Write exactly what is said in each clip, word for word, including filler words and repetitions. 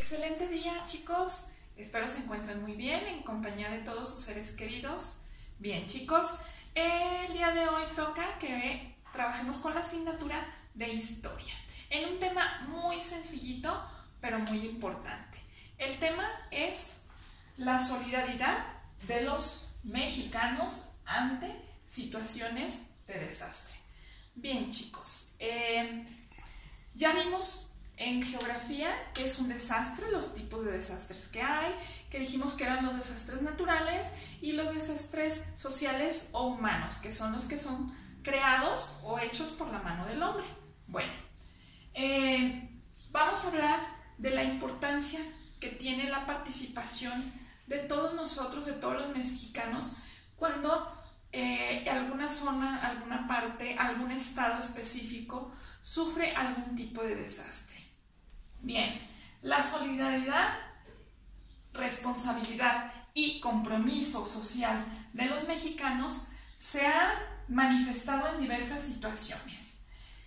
Excelente día, chicos. Espero se encuentren muy bien en compañía de todos sus seres queridos. Bien, chicos, el día de hoy toca que trabajemos con la asignatura de historia en un tema muy sencillito, pero muy importante. El tema es la solidaridad de los mexicanos ante situaciones de desastre. Bien, chicos, eh, ya vimos en geografía qué es un desastre, los tipos de desastres que hay, que dijimos que eran los desastres naturales y los desastres sociales o humanos, que son los que son creados o hechos por la mano del hombre. Bueno, eh, vamos a hablar de la importancia que tiene la participación de todos nosotros, de todos los mexicanos, cuando eh, alguna zona, alguna parte, algún estado específico sufre algún tipo de desastre. Bien, la solidaridad, responsabilidad y compromiso social de los mexicanos se ha manifestado en diversas situaciones.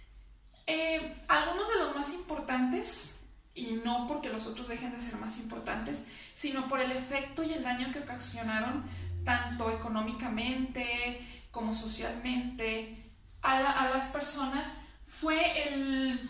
Eh, algunos de los más importantes, y no porque los otros dejen de ser más importantes, sino por el efecto y el daño que ocasionaron tanto económicamente como socialmente a, la, a las personas, fue el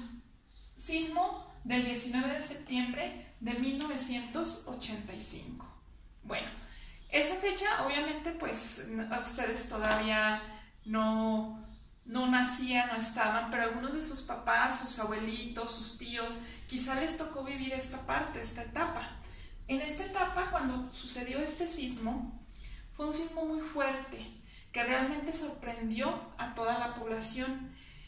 sismo del diecinueve de septiembre de mil novecientos ochenta y cinco. Bueno, esa fecha obviamente pues ustedes todavía no, no nacían, no estaban, pero algunos de sus papás, sus abuelitos, sus tíos, quizá les tocó vivir esta parte, esta etapa. En esta etapa, cuando sucedió este sismo, fue un sismo muy fuerte, que realmente sorprendió a toda la población.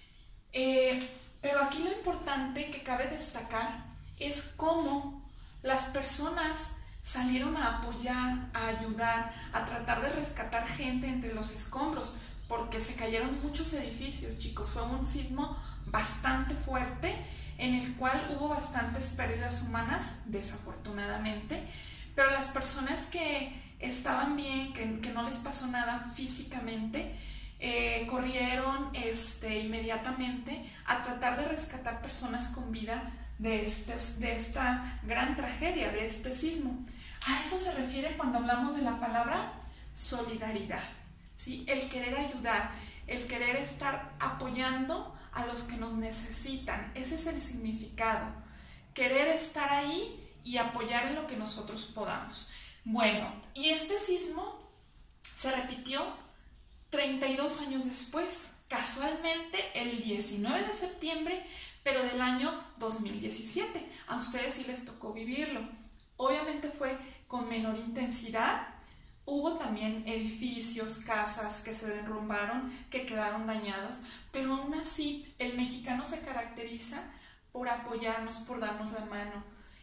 Eh, Pero aquí lo importante que cabe destacar es cómo las personas salieron a apoyar, a ayudar, a tratar de rescatar gente entre los escombros, porque se cayeron muchos edificios, chicos. Fue un sismo bastante fuerte en el cual hubo bastantes pérdidas humanas, desafortunadamente, pero las personas que estaban bien, que, que no les pasó nada físicamente, Eh, corrieron este, inmediatamente a tratar de rescatar personas con vida de, este, de esta gran tragedia, de este sismo. A eso se refiere cuando hablamos de la palabra solidaridad, ¿sí? El querer ayudar, el querer estar apoyando a los que nos necesitan. Ese es el significado, querer estar ahí y apoyar en lo que nosotros podamos. Bueno, y este sismo se repitió treinta y dos años después, casualmente el diecinueve de septiembre, pero del año dos mil diecisiete. A ustedes sí les tocó vivirlo. Obviamente fue con menor intensidad. Hubo también edificios, casas que se derrumbaron, que quedaron dañados, pero aún así el mexicano se caracteriza por apoyarnos, por darnos la mano.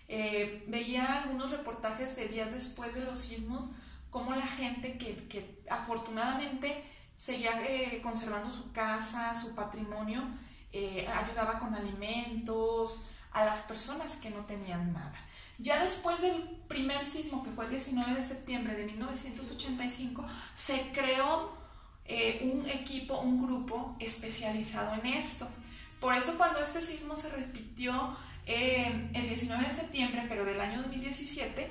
Eh, veía algunos reportajes de días después de los sismos, como la gente que, que afortunadamente seguía eh, conservando su casa, su patrimonio, eh, ayudaba con alimentos a las personas que no tenían nada. Ya después del primer sismo, que fue el diecinueve de septiembre de mil novecientos ochenta y cinco, se creó eh, un equipo, un grupo especializado en esto. Por eso cuando este sismo se repitió eh, el diecinueve de septiembre, pero del año dos mil diecisiete,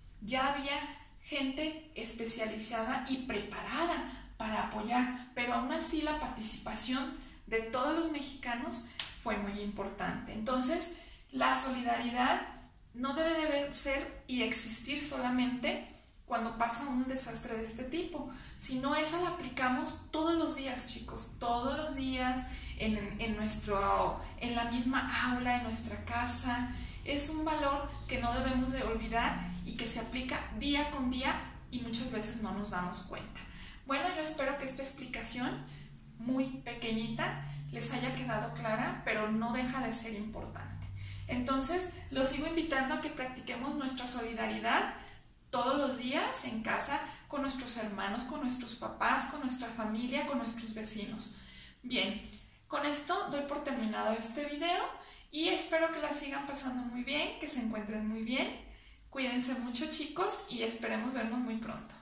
ya había gente especializada y preparada para apoyar, pero aún así la participación de todos los mexicanos fue muy importante. Entonces, la solidaridad no debe de ser y existir solamente cuando pasa un desastre de este tipo, sino esa la aplicamos todos los días, chicos, todos los días en, en, nuestro, en la misma aula, en nuestra casa. Es un valor que no debemos de olvidar y que se aplica día con día y muchas veces no nos damos cuenta. Bueno, yo espero que esta explicación muy pequeñita les haya quedado clara, pero no deja de ser importante. Entonces, los sigo invitando a que practiquemos nuestra solidaridad todos los días en casa, con nuestros hermanos, con nuestros papás, con nuestra familia, con nuestros vecinos. Bien, con esto doy por terminado este video y espero que la sigan pasando muy bien, que se encuentren muy bien. Cuídense mucho, chicos, y esperemos vernos muy pronto.